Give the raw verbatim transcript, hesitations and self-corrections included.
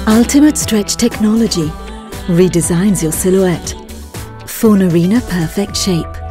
Ultimate stretch technology redesigns your silhouette. FORNARINA Perfect Shape.